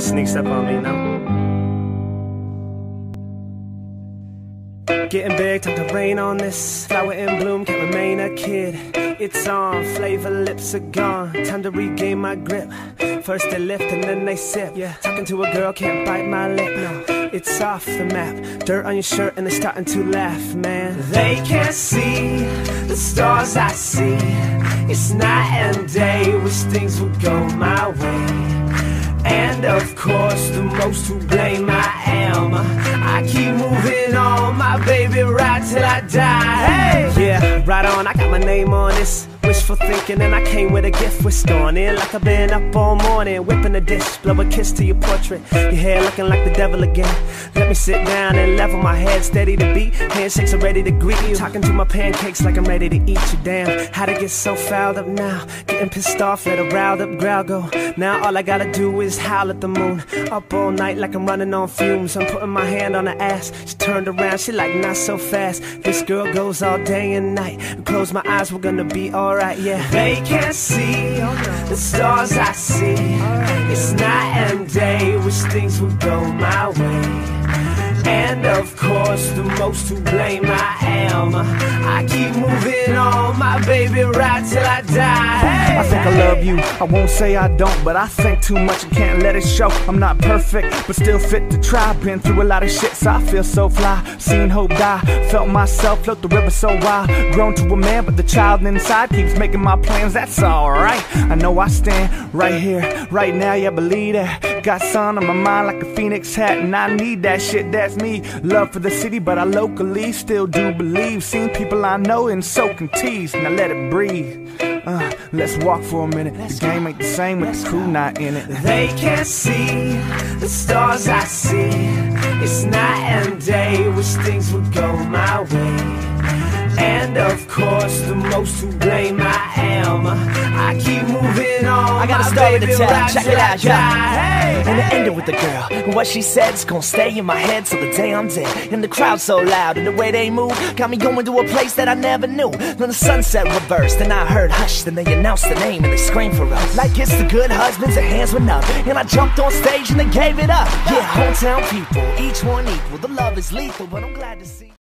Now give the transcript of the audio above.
sneaks up on me, you know? Getting big, time to rain on this. Flower in bloom, can't remain a kid. It's on, flavor lips are gone. Time to regain my grip. First they lift and then they sip. Yeah, talking to a girl, can't bite my lip. No, it's off the map. Dirt on your shirt and they're starting to laugh, man. They can't see the stars I see. It's night and day, wish things would go my way. And of course, the most to blame I am. I keep moving on, my baby, right till I die. Hey! Yeah, right on, I got my name on this. Wishful thinking, and I came with a gift. We're storming in like I've been up all morning, whipping a dish, blow a kiss to your portrait. Your hair looking like the devil again. Let me sit down and level my head, steady to beat. Handshakes are ready to greet you. Talking to my pancakes like I'm ready to eat you. Damn, how'd it get so fouled up now? Getting pissed off, let a riled up growl go. Now all I gotta do is howl at the moon. Up all night like I'm running on fumes. I'm putting my hand on her ass. She turned around, she like, not so fast. This girl goes all day and night. Close my eyes, we're gonna be alright. Yeah, they can't see the stars I see. It's night and day, wish things would go my way. And of course, the most to blame I am. I keep moving on, my baby, right till I die. Hey, I think I love you, I won't say I don't, but I think too much and can't let it show. I'm not perfect, but still fit to try. Been through a lot of shit, so I feel so fly. Seen hope die, felt myself float the river so wild. Grown to a man, but the child inside keeps making my plans, that's alright. I know I stand right here, right now, yeah, believe that. Got sun on my mind like a phoenix hat, and I need that shit, that's me. Love for the city, but I locally still do believe. Seen people I know and so can tease. Now let it breathe. Let's walk for a minute. The game ain't the same with the crew not in it. They can't see the stars I see. It's night and day, wish things would go my way. And of course, the most to blame I am. I keep moving on. I got a story to tell, check it out, yeah. And it ended with the girl, and what she said's gonna stay in my head till the day I'm dead. And the crowd so loud, and the way they move got me going to a place that I never knew. Then the sunset reversed, and I heard hush. Then they announced the name, and they screamed for us. Like it's the good husbands, their hands went up. And I jumped on stage, and they gave it up. Yeah, hometown people, each one equal. The love is lethal, but I'm glad to see